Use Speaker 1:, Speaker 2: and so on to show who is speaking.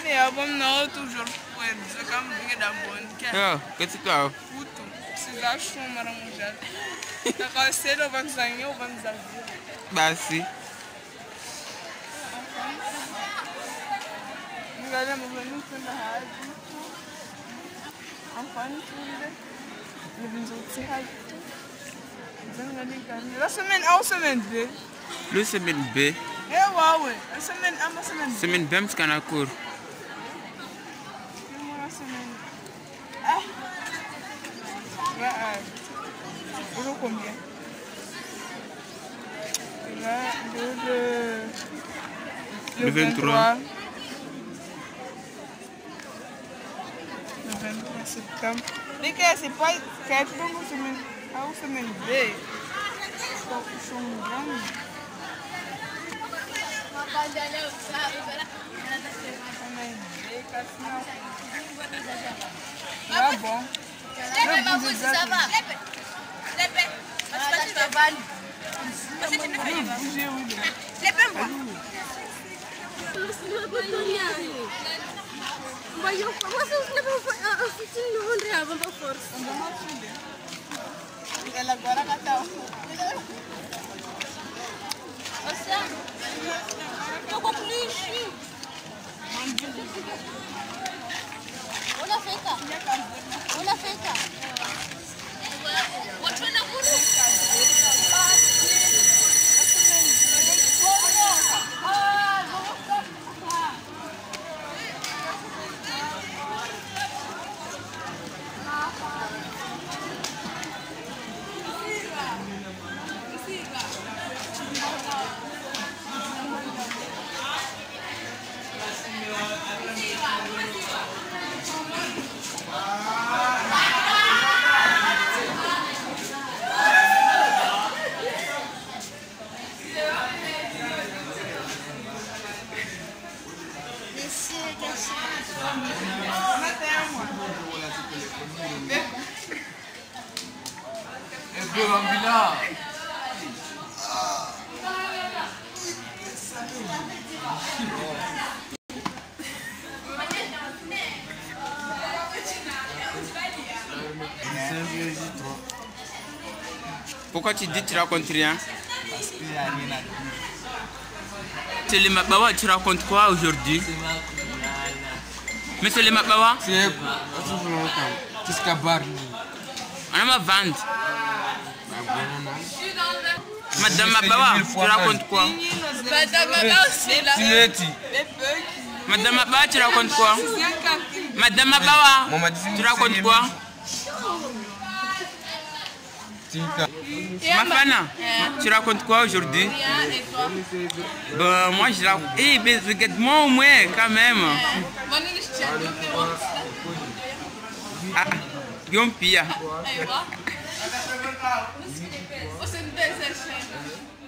Speaker 1: é bom não, toujours puedes. Eu acabo de dar bom.
Speaker 2: Qu'est-ce que tu as?
Speaker 1: Puto, se dá chuma na mulher. Na calceira vamos ganhar ou vamos a ver?
Speaker 2: Bah si.
Speaker 1: Galera, mas eu não sei na rádio. Anfangen tudo. Leben so zu halten. La semaine A ou semaine B?
Speaker 2: Le semaine B.
Speaker 1: Ouais. La semaine A, ma semaine B.
Speaker 2: Semaine B, parce qu'on a cours.
Speaker 1: La semaine A. Là, pour combien? Là, le 23. Le 23 septembre. Mais c'est pas quelque semaine A ou semaine B. C'est un grand. Ah bon.
Speaker 2: Pourquoi tu dis que tu racontes rien?
Speaker 3: Parce qu'il n'y a rien à dire.
Speaker 2: C'est les Mabawa, tu racontes quoi aujourd'hui? Mais c'est les Mabawa?
Speaker 3: C'est jusqu'à Barni.
Speaker 2: On a ma vente. Madame Mabawa, tu racontes quoi?
Speaker 1: Madame Mabawa aussi là.
Speaker 2: Madame Mabawa, tu racontes quoi? Madame Mabawa, tu racontes quoi? Mafana, tu racontes quoi aujourd'hui? Ben, moi je raconte. Eh, ben, regarde-moi au moins, quand même. Ah, Guillaume Pia.